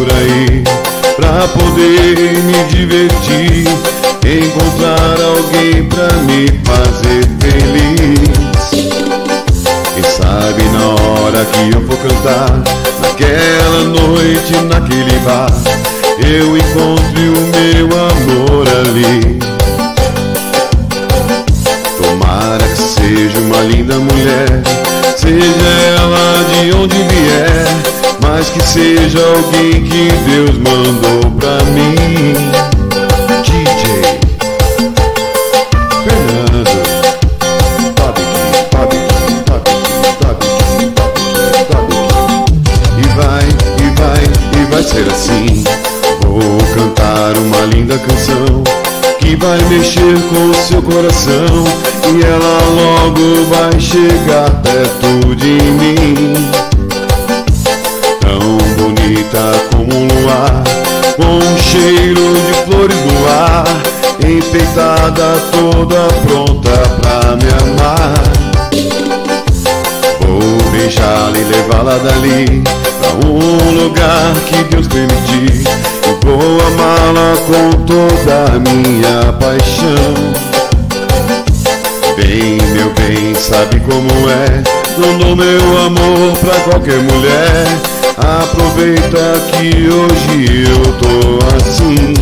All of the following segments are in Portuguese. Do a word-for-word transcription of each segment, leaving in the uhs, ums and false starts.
aí pra poder me divertir, encontrar alguém pra me fazer feliz. Quem sabe na hora que eu for cantar, naquela noite, naquele bar, eu encontre o meu amor ali. Tomara que seja uma linda mulher, seja ela de onde vier, mas que seja alguém que Deus mandou pra mim. D J Fernando, toque aqui, toque aqui, toque aqui, toque aqui, toque aqui, toque aqui. E vai, e vai, e vai ser assim. Vou cantar uma linda canção que vai mexer com o seu coração, e ela logo vai chegar perto de mim. Tão bonita como um luar, com um cheiro de flores no ar, enfeitada toda pronta pra me amar. Vou beijá-la e levá-la dali pra um lugar que Deus permitir, e vou amá-la com toda a minha paixão. Bem, meu bem, sabe como é, não dou meu amor pra qualquer mulher. Aproveita que hoje eu tô assim,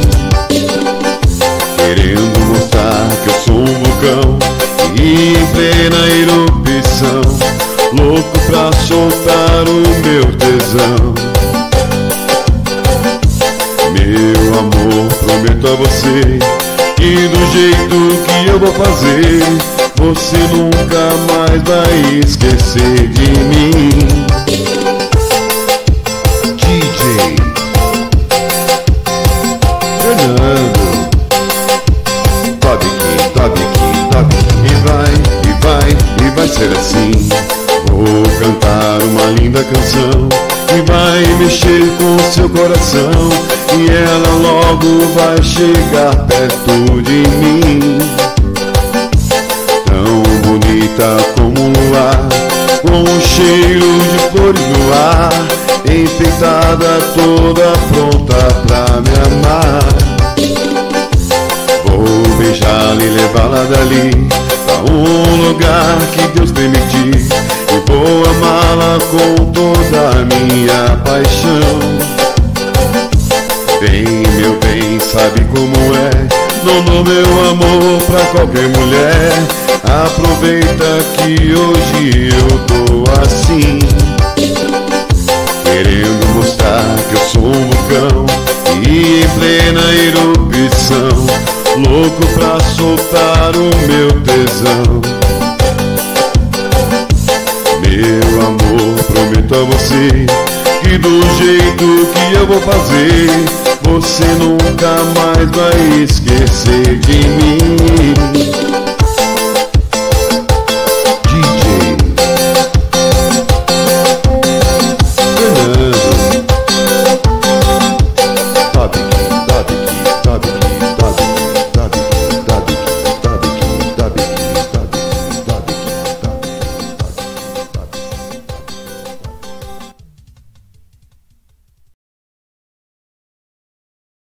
querendo mostrar que eu sou um vulcão e em plena erupção, louco pra soltar o meu tesão. Meu amor, prometo a você que do jeito que eu vou fazer, você nunca mais vai esquecer de mim. D J Fernando, toque aqui, toque aqui, toque aqui. E vai, e vai, e vai ser assim. Vou cantar uma linda canção que vai mexer com o seu coração, e ela logo vai chegar perto de mim. Tão bonita como um luar, com um cheiro de flores no ar, enfeitada toda pronta pra me amar. Vou beijá-la e levá-la dali pra um lugar que Deus permitir, e vou amá-la com toda a minha paixão. Bem, meu bem, sabe como é, não dou meu amor pra qualquer mulher. Aproveita que hoje eu tô assim, querendo mostrar que eu sou um vulcão e em plena erupção, louco pra soltar o meu tesão. Meu amor, prometo a você que do jeito que eu vou fazer, você nunca mais vai esquecer de mim.